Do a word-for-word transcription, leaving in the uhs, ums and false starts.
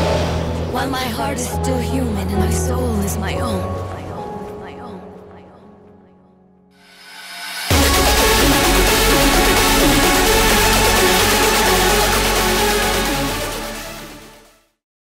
While my heart is still human and my soul is my own.